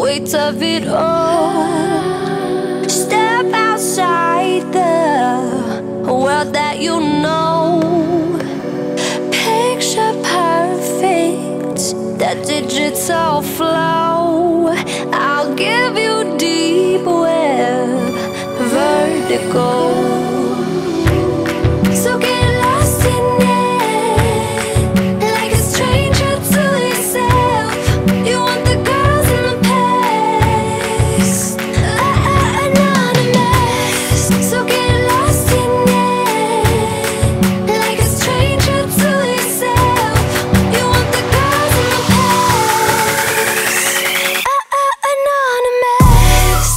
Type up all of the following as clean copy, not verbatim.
weight of it all. Step outside the world that you know. Picture perfect, that digital flow. I'll give you deep web vertigo. So get lost in it, like a stranger to yourself. You want the girls in the past, anonymous. So get lost in it, like a stranger to yourself. You want the girls in the past, anonymous.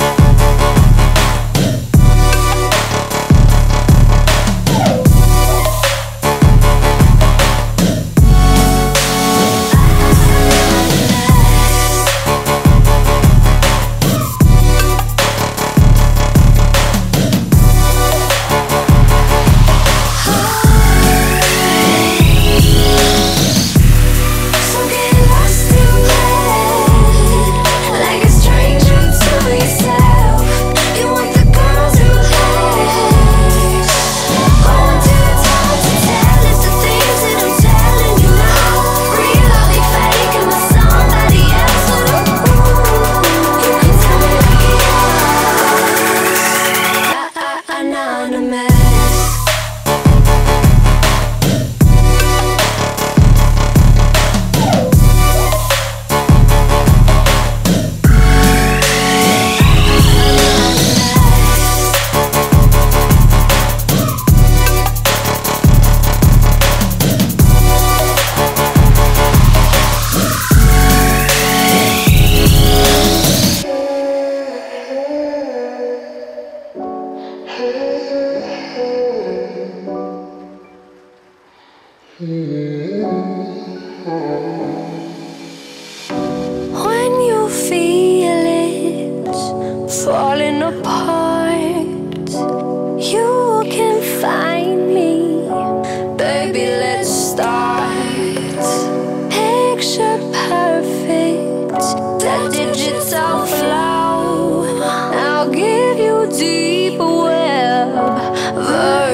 When you feel it falling apart, you can find me, baby, let's start. Picture perfect, that digital flow. I'll give you deep web vertigo.